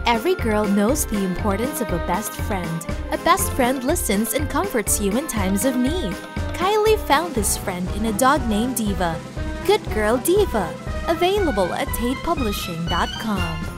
Every girl knows the importance of a best friend. A best friend listens and comforts you in times of need. Kylie found this friend in a dog named Diva. Good Girl Diva. Available at tatepublishing.com.